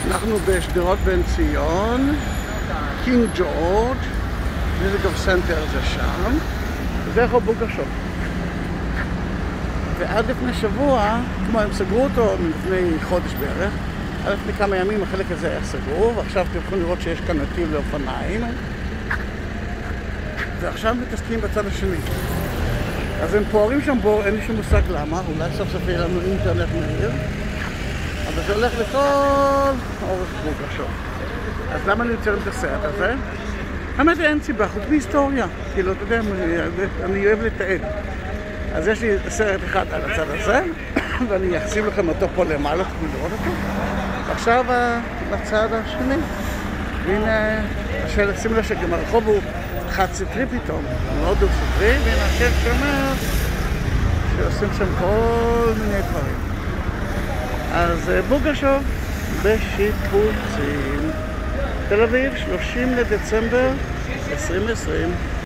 אנחנו בשדרות בן ציון, קינג ג'ורג', מיוזיק אוף סנטר זה שם, וזה רחוב בוגרשוב. ועד לפני שבוע, כמו הם סגרו אותו לפני חודש בערך, עד לפני כמה ימים החלק הזה היה סגור, ועכשיו אתם יכולים לראות שיש כאן נתיב לאופניים, ועכשיו מתעסקים בצד השני. אז הם פוערים שם בור, אין לי שום מושג למה, אולי סוף סוף יהיה לנו אינטרנט מהיר, אבל זה הולך לכל אורך בוגרשוב. אז למה אני יוצר את הסרט הזה? האמת אין סיבה, חוץ בהיסטוריה, כאילו, אתה יודע, אני אוהב לתעד. אז יש לי סרט אחד על הצד הזה, ואני אחשים לכם אותו פה למעלה, תוכלו לראות אותו. ועכשיו לצד השני. והנה, שימו לב שגם הרחוב הוא חד סטרי פתאום, לא דו סטרי, והנה השם שאומר שעושים שם כל מיני דברים. אז בוגרשוב בשיפוצים, תל אביב, 30 לדצמבר 2020.